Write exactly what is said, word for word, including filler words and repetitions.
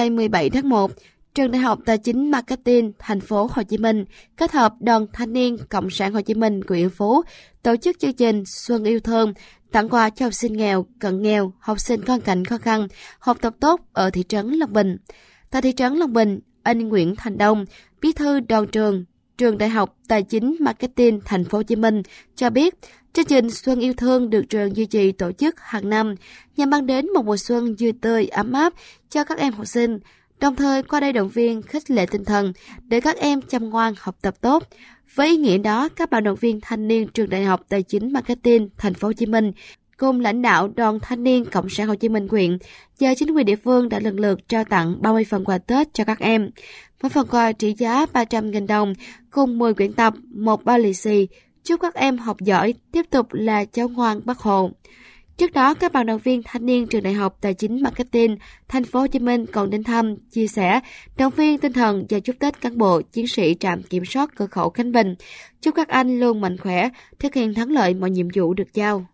ngày mười bảy tháng một, Trường Đại học Tài chính Marketing Thành phố Hồ Chí Minh kết hợp Đoàn Thanh niên Cộng sản Hồ Chí Minh huyện Yên Phú tổ chức chương trình Xuân Yêu Thương tặng quà cho học sinh nghèo, cận nghèo, học sinh có hoàn cảnh khó khăn, học tập tốt ở thị trấn Long Bình. Tại thị trấn Long Bình, anh Nguyễn Thành Đông, bí thư đoàn trường Trường Đại học Tài chính Marketing Thành phố Hồ Chí Minh cho biết, chương trình Xuân Yêu Thương được trường duy trì tổ chức hàng năm nhằm mang đến một mùa xuân vui tươi, ấm áp cho các em học sinh, đồng thời qua đây động viên khích lệ tinh thần để các em chăm ngoan học tập tốt. Với ý nghĩa đó, các bạn động viên thanh niên Trường Đại học Tài chính Marketing Thành phố Hồ Chí Minh cùng lãnh đạo Đoàn Thanh niên Cộng sản Hồ Chí Minh huyện và chính quyền địa phương đã lần lượt trao tặng ba mươi phần quà Tết cho các em. Mỗi phần quà trị giá ba trăm nghìn đồng cùng mười quyển tập, một bao lì xì, chúc các em học giỏi, tiếp tục là cháu ngoan Bác Hồ. Trước đó, các bạn động viên thanh niên Trường Đại học Tài chính Marketing Thành phố Hồ Chí Minh còn đến thăm, chia sẻ, động viên tinh thần và chúc Tết cán bộ, chiến sĩ trạm kiểm soát cửa khẩu Khánh Bình. Chúc các anh luôn mạnh khỏe, thực hiện thắng lợi mọi nhiệm vụ được giao.